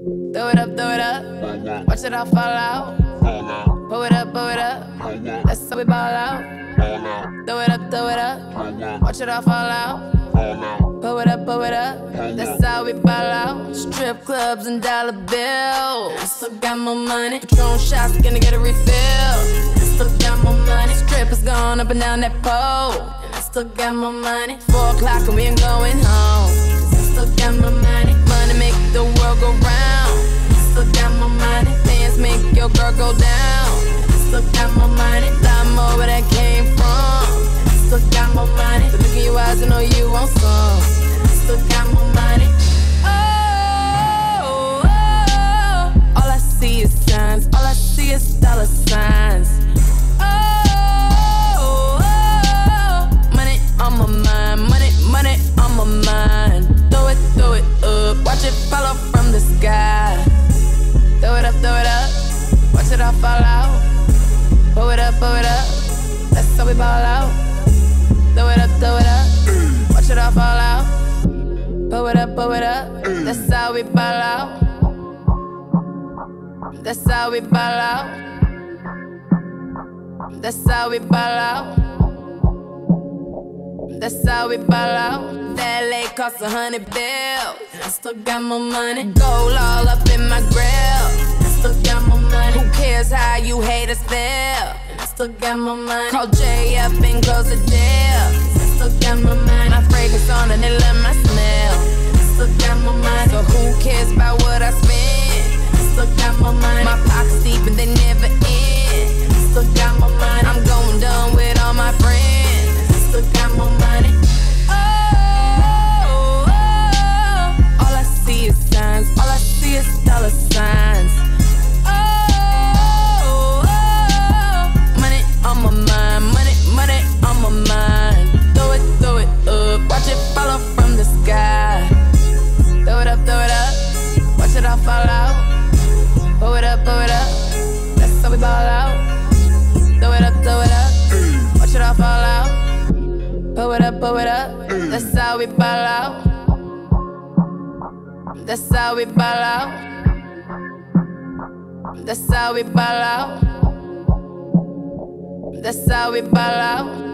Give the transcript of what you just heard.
Throw it up, throw it up. Watch it all fall out. Pull it up, pull it up. That's how we ball out. Throw it up, throw it up. Watch it all fall out. Pull it up, pull it up. That's how we ball out. Strip clubs and dollar bills. Still got more money. Patron shots, gonna get a refill. Still got more money. Strippers going up and down that pole. Still got more money. 4 o'clock and we ain't going home. Still got more money. Money make the world go round. Still got more money. Dance make your girl go down. Still got more money. Lot more where that came from. Still got more money. So look in your eyes and know you want some. Still got more money. Oh, oh, all I see is signs. All I see is dollar signs. Oh, oh, money on my mind. Money, money on my mind. Throw it up. Watch it fall off from the sky. Throw it up, throw it up. Watch it all fall out. Pull it up, pull it up. That's how we ball out. Throw it up, throw it up. Watch it all fall out. Pull it up, pull it up. That's how we ball out. That's how we ball out. That's how we ball out. That's how we ball out. That LA cost 100 bills. I still got more money. Gold all up in my grill. I still got more money. Who cares how you haters feel? I still got more money. Call Jay up and close the deal. I still got more money. My fragrance on and they love my smell. I still got more money. So who cares about what I spend? I still got more money. My pockets deep and they never end. I still got more money. I'm going dumb with all my friends. I still got more money. Oh, oh, all I see is signs. All I see is dollar signs. Oh, oh, money on my mind. Money, money on my mind. Throw it up. Watch it fall off from the sky. Throw it up, throw it up. Watch it all fall out. Pull it up, pull it up. That's how we ball out. Throw it up, throw it up. Watch it all fall out. Pull it up, pull it up. That's how we ball out. That's how we ball out. That's how we ball out. That's how we ball out.